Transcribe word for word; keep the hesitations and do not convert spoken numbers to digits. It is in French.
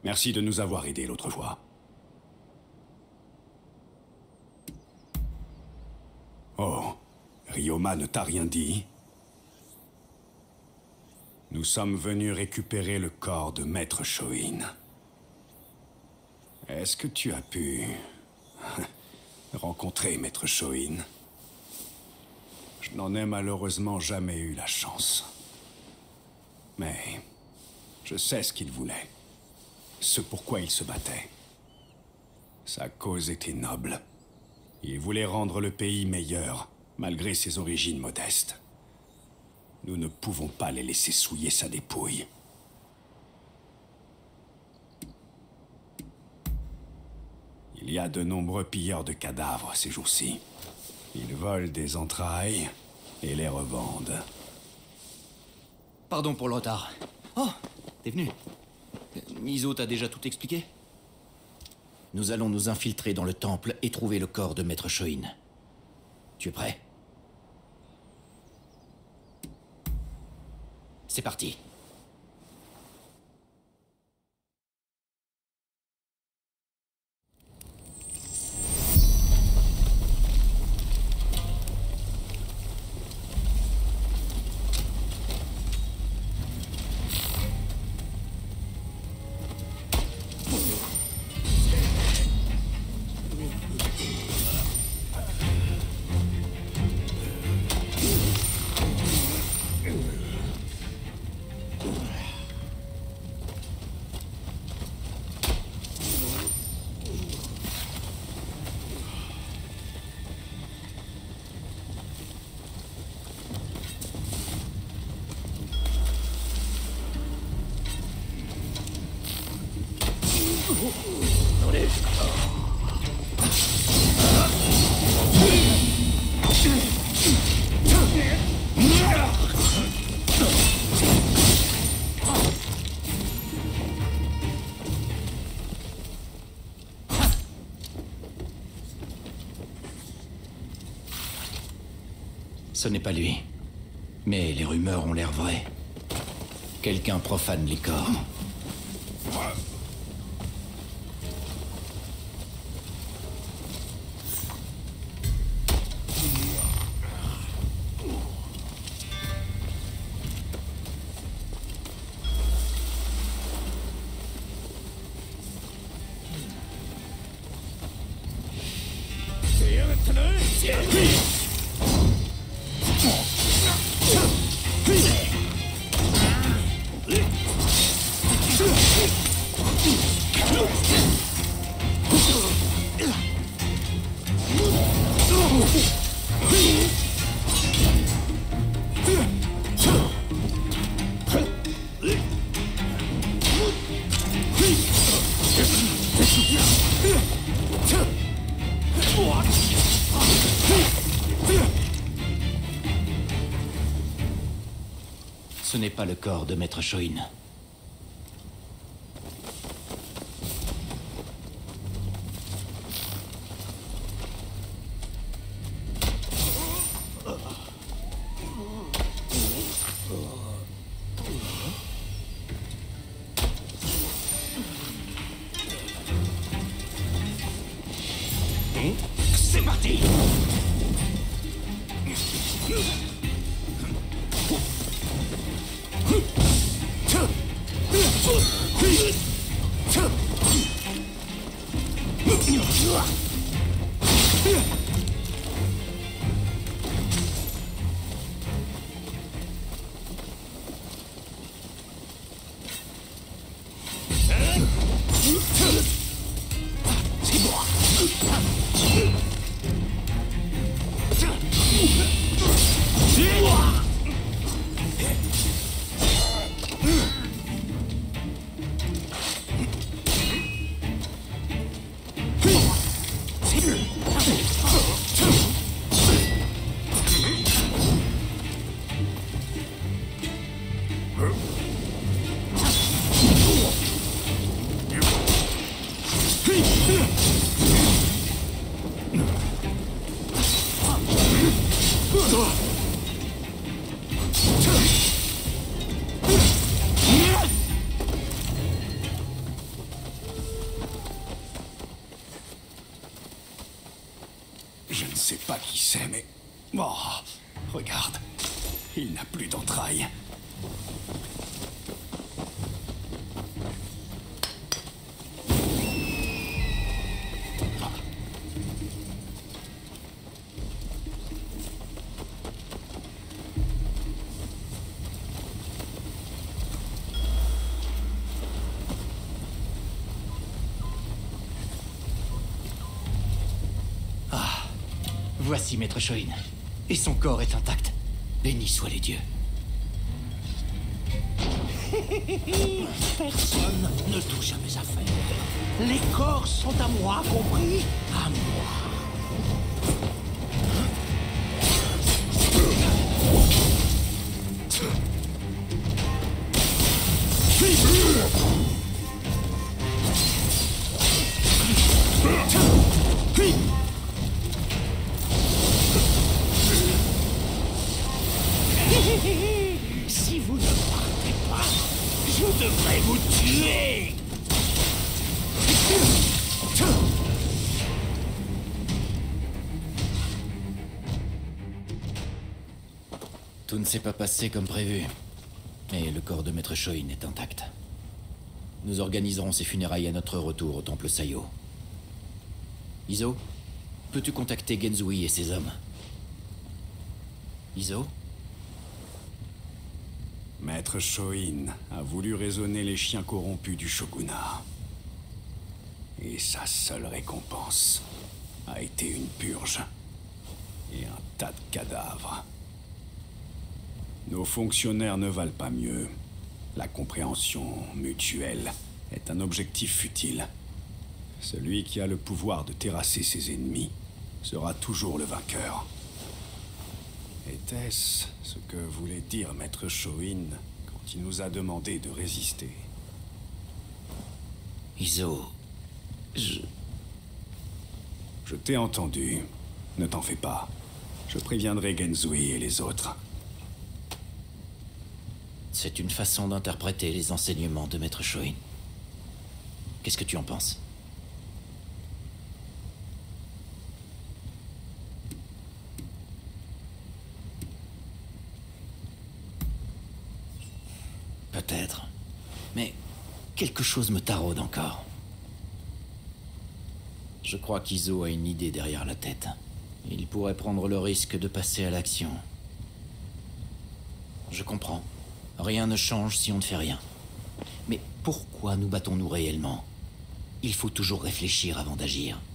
Merci de nous avoir aidés l'autre fois. Oh, Ryoma ne t'a rien dit? Nous sommes venus récupérer le corps de Maître Shoin. Est-ce que tu as pu rencontrer Maître Shoin? Je n'en ai malheureusement jamais eu la chance. Mais je sais ce qu'il voulait. Ce pourquoi il se battait. Sa cause était noble. Il voulait rendre le pays meilleur, malgré ses origines modestes. Nous ne pouvons pas les laisser souiller sa dépouille. Il y a de nombreux pilleurs de cadavres ces jours-ci. Ils volent des entrailles et les revendent. Pardon pour le retard. Oh, t'es venu. Mizo t'a déjà tout expliqué? Nous allons nous infiltrer dans le temple et trouver le corps de Maître Shoin. Tu es prêt? C'est parti. Ce n'est pas lui. Mais les rumeurs ont l'air vraies. Quelqu'un profane les corps. Ce n'est pas le corps de Maître Shoin. C'est parti! Je ne sais pas qui c'est, mais... Oh, regarde. Il n'a plus d'entrailles. Voici Maître Shoin. Et son corps est intact. Bénis soient les dieux. Personne ne touche à mes affaires. Les corps sont à moi, compris? À moi. Si vous ne partez pas, je devrais vous tuer. Tout ne s'est pas passé comme prévu. Mais le corps de Maître Shoin est intact. Nous organiserons ses funérailles à notre retour au temple Sayo. Iso, peux-tu contacter Genzui et ses hommes? Iso? Maître Shoin a voulu raisonner les chiens corrompus du shogunat. Et sa seule récompense a été une purge et un tas de cadavres. Nos fonctionnaires ne valent pas mieux. La compréhension mutuelle est un objectif futile. Celui qui a le pouvoir de terrasser ses ennemis sera toujours le vainqueur. Était-ce ce que voulait dire Maître Shoin quand il nous a demandé de résister? Iso, je... Je t'ai entendu. Ne t'en fais pas. Je préviendrai Genzui et les autres. C'est une façon d'interpréter les enseignements de Maître Shoin. Qu'est-ce que tu en penses? Peut-être. Mais quelque chose me taraude encore. Je crois qu'Iso a une idée derrière la tête. Il pourrait prendre le risque de passer à l'action. Je comprends. Rien ne change si on ne fait rien. Mais pourquoi nous battons-nous réellement? Il faut toujours réfléchir avant d'agir.